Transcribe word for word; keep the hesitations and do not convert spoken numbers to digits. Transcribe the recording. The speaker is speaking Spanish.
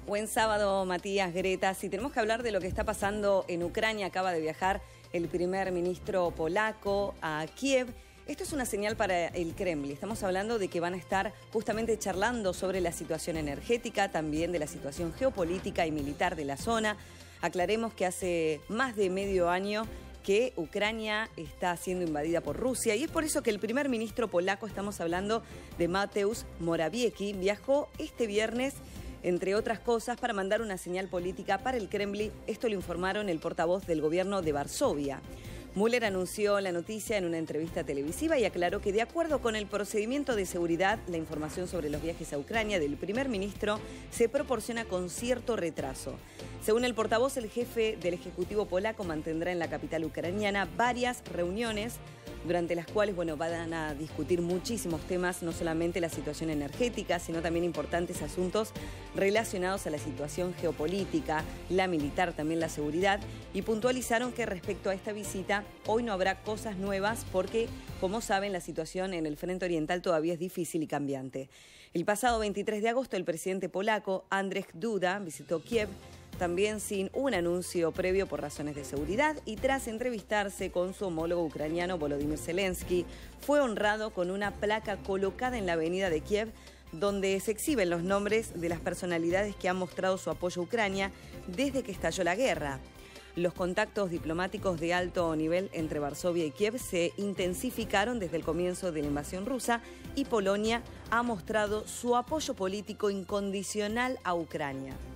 Buen sábado, Matías, Greta. Si tenemos que hablar de lo que está pasando en Ucrania, acaba de viajar el primer ministro polaco a Kiev. Esto es una señal para el Kremlin. Estamos hablando de que van a estar justamente charlando sobre la situación energética, también de la situación geopolítica y militar de la zona. Aclaremos que hace más de medio año que Ucrania está siendo invadida por Rusia y es por eso que el primer ministro polaco, estamos hablando de Mateusz Morawiecki, viajó este viernes, entre otras cosas, para mandar una señal política para el Kremlin. Esto lo informaron el portavoz del gobierno de Varsovia. Müller anunció la noticia en una entrevista televisiva y aclaró que de acuerdo con el procedimiento de seguridad, la información sobre los viajes a Ucrania del primer ministro se proporciona con cierto retraso. Según el portavoz, el jefe del Ejecutivo polaco mantendrá en la capital ucraniana varias reuniones durante las cuales, bueno, van a discutir muchísimos temas, no solamente la situación energética, sino también importantes asuntos relacionados a la situación geopolítica, la militar, también la seguridad, y puntualizaron que respecto a esta visita, hoy no habrá cosas nuevas porque, como saben, la situación en el frente oriental todavía es difícil y cambiante. El pasado veintitrés de agosto, el presidente polaco, Andrzej Duda, visitó Kiev, también sin un anuncio previo por razones de seguridad, y tras entrevistarse con su homólogo ucraniano Volodymyr Zelensky, fue honrado con una placa colocada en la avenida de Kiev, donde se exhiben los nombres de las personalidades que han mostrado su apoyo a Ucrania desde que estalló la guerra. Los contactos diplomáticos de alto nivel entre Varsovia y Kiev se intensificaron desde el comienzo de la invasión rusa y Polonia ha mostrado su apoyo político incondicional a Ucrania.